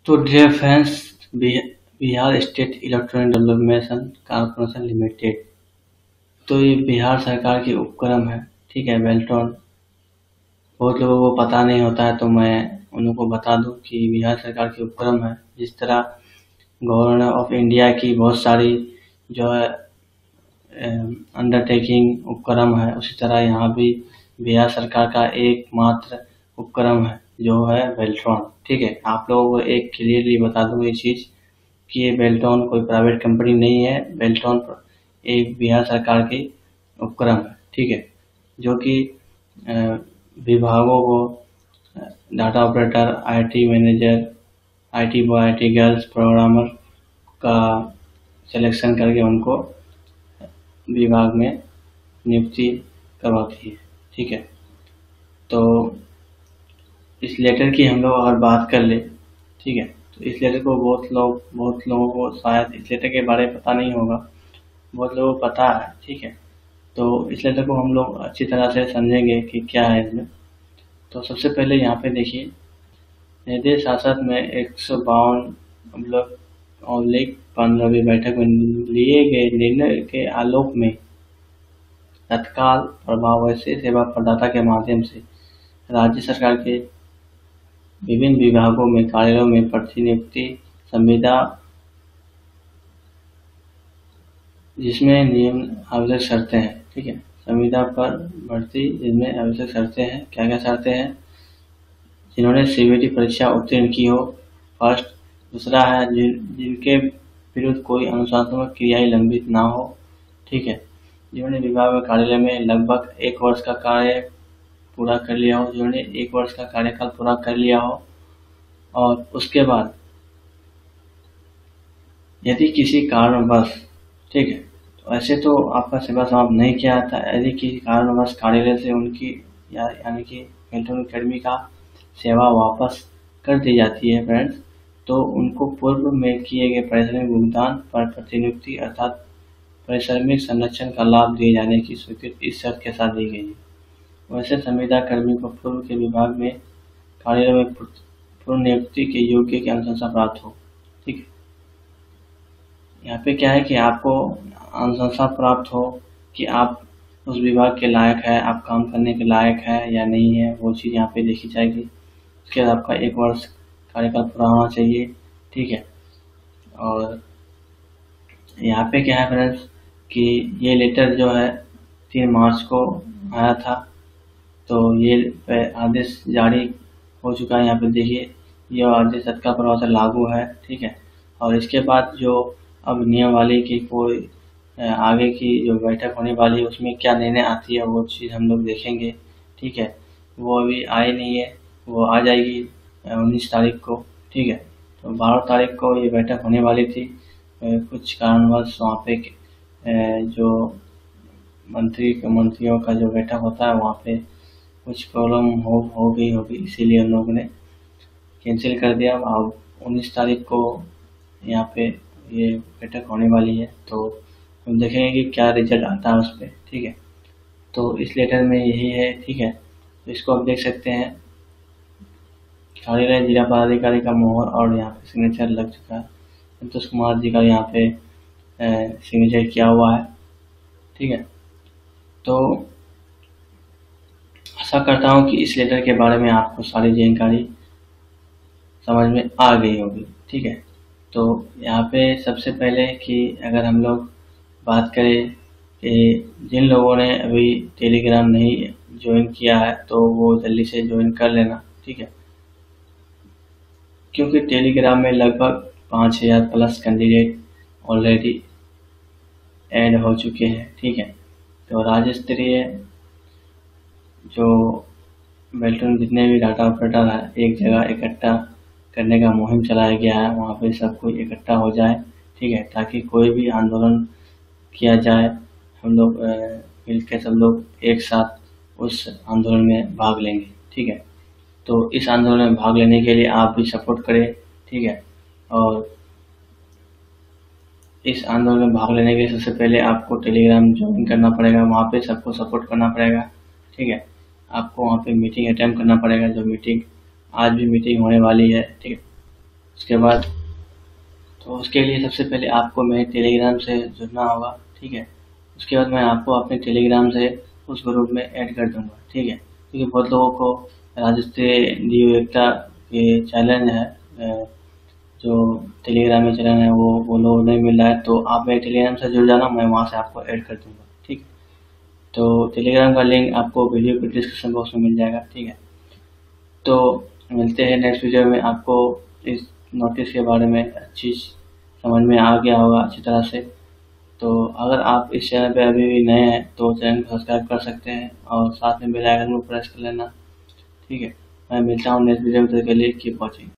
तो dear friends, Bihar State Electronic Development Corporation Limited, तो ये बिहार सरकार की उपक्रम है। ठीक है, बेल्ट्रॉन। बहुत लोगों को पता नहीं होता है, तो मैं उन लोगों को बता दूं कि बिहार सरकार की उपक्रम है। जिस तरह गवर्नमेंट ऑफ इंडिया की बहुत सारी जो है अंडरटेकिंग उपक्रम है, उसी तरह यहाँ भी बिहार सरकार का एकमात्र उपक्रम है जो है बेल्ट्रॉन। ठीक है, आप लोगों को एक क्लियरली बता दूं ये चीज़ कि ये बेल्ट्रॉन कोई प्राइवेट कंपनी नहीं है। बेल्ट्रॉन एक बिहार सरकार की उपक्रम है। ठीक है, जो कि विभागों को data operator, IT manager, IT boy, IT girls, programmer का सिलेक्शन करके उनको विभाग में नियुक्ति करवाती है। ठीक है, तो इस लेटर की हम लोग अगर बात कर ले, ठीक है, तो इस लेटर को बहुत लोगों को शायद इस लेटर के बारे में पता नहीं होगा, बहुत लोगों को पता है। ठीक है, तो इस लेटर को हम लोग अच्छी तरह से समझेंगे कि क्या है इसमें। तो सबसे पहले यहाँ पे देखिए, निर्देश शासन में 152/15वीं बैठक में लिए गए निर्णय के आलोक में तत्काल प्रभाव से सेवा प्रदाता के माध्यम से राज्य सरकार के विभिन्न विभागों में कार्यालयों में प्रतिनियुक्ति संविदा, जिसमें नियम आवश्यक शर्तें हैं। ठीक है, संविदा पर भर्ती जिसमें आवश्यक शर्तें हैं। क्या क्या शर्तें हैं? जिन्होंने सीबीटी परीक्षा उत्तीर्ण की हो, फर्स्ट। दूसरा है जिनके विरुद्ध कोई अनुशासनात्मक क्रियाएं लंबित ना हो। ठीक है, जिन्होंने विभाग में कार्यालय में लगभग 1 वर्ष का कार्य पूरा कर लिया हो, जिन्होंने 1 वर्ष का कार्यकाल पूरा कर लिया हो। और उसके बाद यदि किसी कारणवश, ठीक है, तो ऐसे तो आपका सेवा समाप्त नहीं किया जाता, यदि किसी कारणवश कार्यालय से उनकी यानी कि बेल्ट्रॉन अकेडमी का सेवा वापस कर दी जाती है फ्रेंड्स, तो उनको पूर्व में किए गए पारिश्रमिक भुगतान पर प्रतिनियुक्ति अर्थात पारिश्रमिक संरक्षण का लाभ दिए जाने की स्वीकृति इस शर्त के साथ दी गई है। वैसे संविदा कर्मी को पूर्व के विभाग में कार्यालय में पूर्ण नियुक्ति के योग्य की अनुशंसा प्राप्त हो। ठीक है, यहाँ पे क्या है कि आपको अनुशंसा प्राप्त हो कि आप उस विभाग के लायक है, आप काम करने के लायक है या नहीं है, वो चीज़ यहाँ पे देखी जाएगी। उसके बाद आपका 1 वर्ष कार्यकाल पूरा होना चाहिए। ठीक है, और यहाँ पे क्या है फ्रेंड्स कि ये लेटर जो है 3 मार्च को आया था, तो ये आदेश जारी हो चुका है। यहाँ पे देखिए, यह आदेश तत्काल प्रभाव से लागू है। ठीक है, और इसके बाद जो अब नियमावली की कोई आगे की जो बैठक होने वाली है उसमें क्या निर्णय आती है वो चीज़ हम लोग देखेंगे। ठीक है, वो अभी आई नहीं है, वो आ जाएगी 19 तारीख को। ठीक है, तो 12 तारीख को ये बैठक होने वाली थी। कुछ कारणवश वहाँ पे जो मंत्रियों का जो बैठक होता है वहाँ पे कुछ प्रॉब्लम हो गई होगी, इसीलिए उन लोगों ने कैंसिल कर दिया। अब 19 तारीख को यहाँ पे ये बैठक होने वाली है, तो हम देखेंगे कि क्या रिजल्ट आता है उस पर। ठीक है, तो इस लेटर में यही है। ठीक है, तो इसको आप देख सकते हैं, कार्यालय जिला पदाधिकारी का मोहर और यहाँ पे सिग्नेचर लग चुका है। संतोष कुमार जी का यहाँ पे सिग्नेचर किया हुआ है। ठीक है, तो आशा करता हूँ कि इस लेटर के बारे में आपको सारी जानकारी समझ में आ गई होगी। ठीक है, तो यहाँ पे सबसे पहले कि अगर हम लोग बात करें कि जिन लोगों ने अभी टेलीग्राम नहीं ज्वाइन किया है तो वो जल्दी से ज्वाइन कर लेना। ठीक है, क्योंकि टेलीग्राम में लगभग 5000 प्लस कैंडिडेट ऑलरेडी ऐड हो चुके हैं। ठीक है, तो राज्य स्तरीय जो बेल्ट्रॉन जितने भी डाटा ऑपरेटर है एक जगह इकट्ठा करने का मुहिम चलाया गया है, वहाँ पे सब कोई इकट्ठा हो जाए। ठीक है, ताकि कोई भी आंदोलन किया जाए, हम लोग मिलकर सब लोग एक साथ उस आंदोलन में भाग लेंगे। ठीक है, तो इस आंदोलन में भाग लेने के लिए आप भी सपोर्ट करें। ठीक है, और इस आंदोलन में भाग लेने के लिए सबसे पहले आपको टेलीग्राम ज्वाइन करना पड़ेगा, वहाँ पे सबको सपोर्ट करना पड़ेगा। ठीक है, आपको वहाँ पे मीटिंग अटेंड करना पड़ेगा, जो मीटिंग आज भी मीटिंग होने वाली है। ठीक है, उसके बाद तो उसके लिए सबसे पहले आपको मेरे टेलीग्राम से जुड़ना होगा, ठीक है। उसके बाद मैं आपको अपने टेलीग्राम से उस ग्रुप में ऐड कर दूंगा, ठीक है। क्योंकि बहुत लोगों को राजस्थानी जीव एकता के चैलेंज है, जो टेलीग्राम में चैनल है वो लोग नहीं मिल रहा है, तो आप मेरे टेलीग्राम से जुड़ जाना, मैं वहाँ से आपको ऐड कर दूंगा, ठीक। तो टेलीग्राम का लिंक आपको वीडियो के डिस्क्रिप्शन बॉक्स में मिल जाएगा, ठीक है। तो मिलते हैं नेक्स्ट वीडियो में। आपको इस नोटिस के बारे में अच्छी समझ में आ गया होगा अच्छी तरह से। तो अगर आप इस चैनल पे अभी भी नए हैं तो चैनल को सब्सक्राइब कर सकते हैं और साथ में बेल आइकन को प्रेस कर लेना, ठीक है। मैं मिलता हूँ नेक्स्ट वीडियो में, तब तक के लिए कीप वॉचिंग।